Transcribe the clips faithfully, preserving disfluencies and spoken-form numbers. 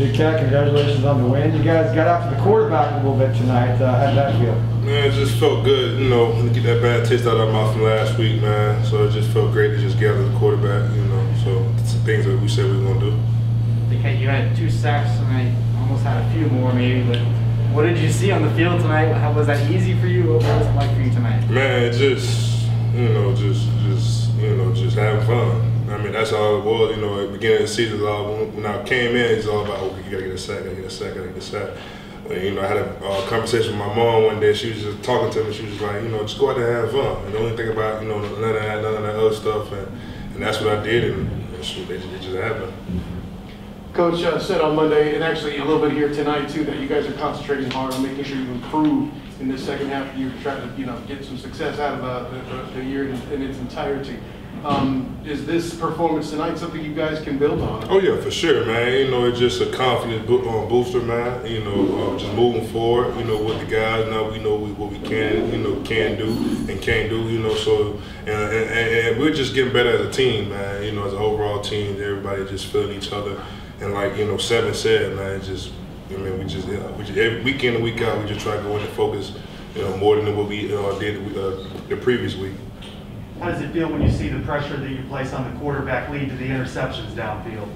Big Cat, congratulations on the win. You guys got after the quarterback a little bit tonight. Uh, how did that feel? Man, it just felt good, you know, to get that bad taste out of our mouth from last week, man. So it just felt great to just get after the quarterback, you know. So it's the things that we said we were going to do. Big Cat, you had two sacks tonight, almost had a few more maybe, but what did you see on the field tonight? How, was that easy for you? What was it like for you tonight? Man, just, you know, just, just, you know, just having fun. I mean, that's all it was, you know, at the beginning of the season, all, when I came in, it's all about, okay, you gotta get a sack, gotta get a sack, gotta get a sack. And, you know, I had a uh, conversation with my mom one day. She was just talking to me. She was like, you know, just go out there and have fun. And the only thing about, you know, none of that, none of that other stuff. And, and that's what I did, and it just, it just happened. Coach uh, said on Monday, and actually a little bit here tonight too, that you guys are concentrating hard on making sure you improve in this second half of the year to try to, you know, get some success out of uh, the, the year in, in its entirety. Um, is this performance tonight something you guys can build on? Oh yeah, for sure, man. You know, it's just a confidence bo um, booster, man. You know, uh, just moving forward. You know, with the guys now, we know we, what we can, you know, can do and can't do. You know, so and, and, and we're just getting better as a team, man. You know, as an overall team, everybody just feeling each other. And like, you know, Seven said, man, it's just, I mean, we just, we just every week in and week out, we just try to go in and focus, you know, more than what we uh, did uh, the previous week. How does it feel when you see the pressure that you place on the quarterback lead to the interceptions downfield?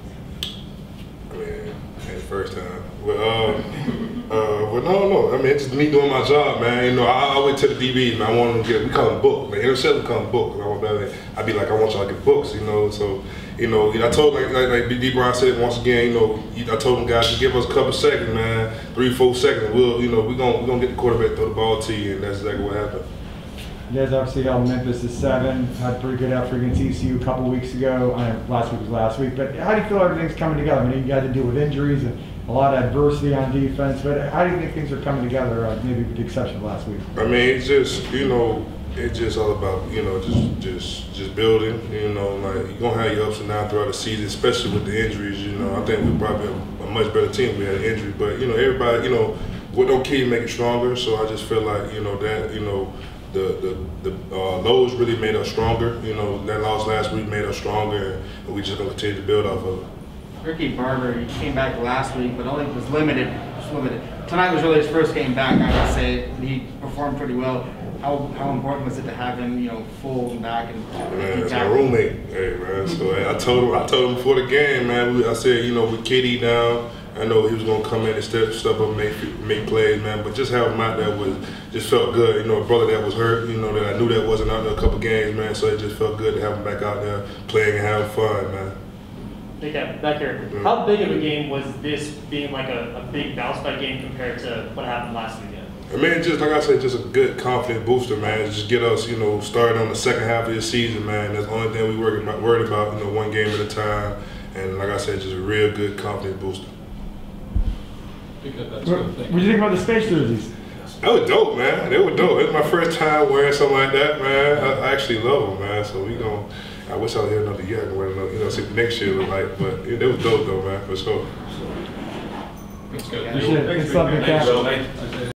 I mean, the first time. Well, uh, uh, well, no, no. I mean, it's just me doing my job, man. You know, I, I went to the D Bs, man. I want them to get, we call them books. Like, interception call them books. I want that. I'd be like, I want y'all to get books, you know. So, you know, I told, like, like, like D. Bryant said once again, you know, I told them guys to give us a couple seconds, man, three, four seconds. We'll, you know, we're gonna, we're gonna get the quarterback, throw the ball to you, and that's exactly what happened. You guys obviously held Memphis to seven. Had a pretty good effort against U C U a couple weeks ago. I know last week was last week, but how do you feel everything's coming together? I mean, you got to deal with injuries and a lot of adversity on defense, but how do you think things are coming together, uh, maybe with the exception of last week? I mean, it's just, you know, it's just all about, you know, just just just building, you know, like you're going to have your ups and downs throughout the season, especially with the injuries, you know. I think we're probably a, a much better team if we had an injury, but, you know, everybody, you know, what don't kill you make it stronger, so I just feel like, you know, that, you know, the the, the uh, lows really made us stronger, you know, that loss last week made us stronger, and we just going to continue to build off of it. Ricky Barber, he came back last week, but only was limited. Was limited. Tonight was really his first game back, I would say. He performed pretty well. How how important was it to have him, you know, full and back and man, that's my roommate. Hey man, so hey, I told him I told him before the game, man. We, I said, you know, with K D down, I know he was gonna come in and step step up and make make plays, man. But just have him out there was just felt good. You know, a brother that was hurt, you know, that I knew that wasn't out there a couple games, man. So it just felt good to have him back out there playing and having fun, man. Big Cat, back here. Mm-hmm. How big of a game was this being like a, a big bounce back game compared to what happened last weekend? I mean, just like I said, just a good confident booster, man. Just get us, you know, started on the second half of the season, man. That's the only thing we worried about, worried about, you know, one game at a time. And like I said, just a real good confident booster. What do you think about the space jerseys? That was dope, man. They were dope. It was my first time wearing something like that, man. I, I actually love them, man. So we gon' I wish I was here another year. I can wear another, you know, see what next year look like. But it, it was dope, though, man, for sure. It's good. It's something